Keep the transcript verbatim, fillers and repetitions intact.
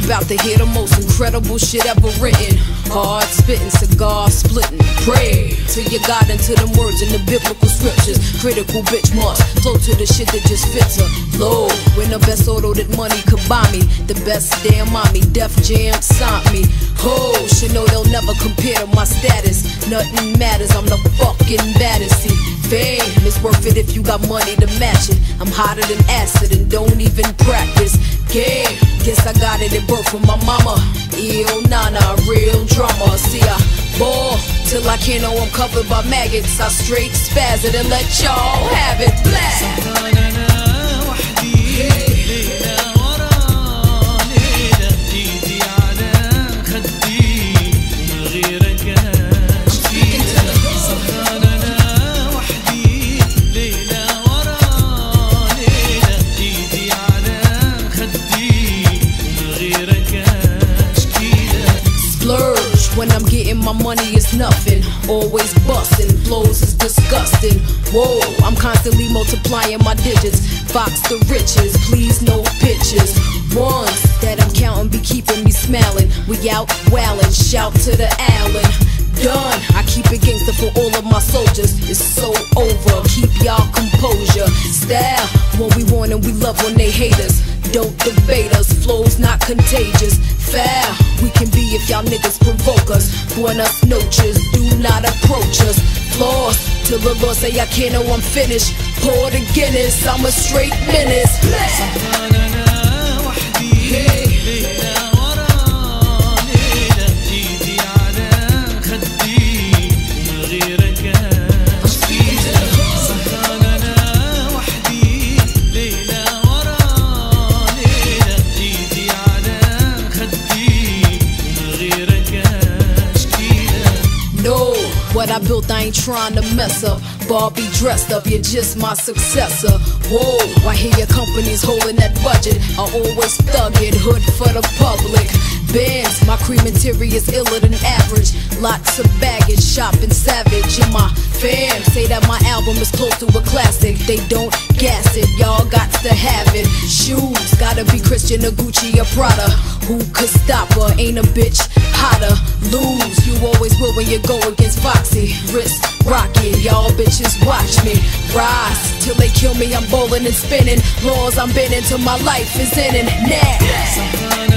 about to hear the most incredible shit ever written. Hard spitting, cigar splitting. Pray till you got into them words in the biblical scriptures. Critical bitch must flow to the shit that just fits her. Low, when the best auto that money could buy me. The best damn mommy, Def Jam signed me. Ho, should know they'll never compare to my status. Nothing matters, I'm the fucking baddest. See, fame is worth it if you got money to match it. I'm hotter than acid and don't even practice. Game, guess I got it at birth from my mama. Ew, nana, real drama. See, I ball till I can't know I'm covered by maggots. I straight spaz it and let y'all have it. Black. When I'm getting my money, it's nothing. Always bustin', flows is disgusting. Whoa, I'm constantly multiplying my digits. Fox the riches, please no pictures. Ones that I'm counting be keeping me smiling. We out wildin', shout to the Allen. Done, I keep it gangster for all of my soldiers. It's so over, keep y'all composure. Style, what we want and we love when they hate us. Don't debate us, flow's not contagious. Foul, we can be if y'all niggas provoke us. Buenas noches, do not approach us. Flaws, till the Lord say I can't know I'm finished. Pour the Guinness, I'm a straight menace. What I built, I ain't trying to mess up. Barbie dressed up, you're just my successor. Whoa, I hear your company's holding that budget. I always thug it, hood for the public. Bands, my cream interior's iller than average. Lots of baggage, shopping savage. And my fam say that my album is close to a classic. They don't gas it, y'all got to have it. Shoes, gotta be Christian or Gucci or Prada. Who could stop her? Ain't a bitch hotter. Lose, you always will when you go against Foxy. Wrist rocket, y'all bitches watch me rise till they kill me. I'm bowling and spinning. Laws I'm bending till my life is in and now.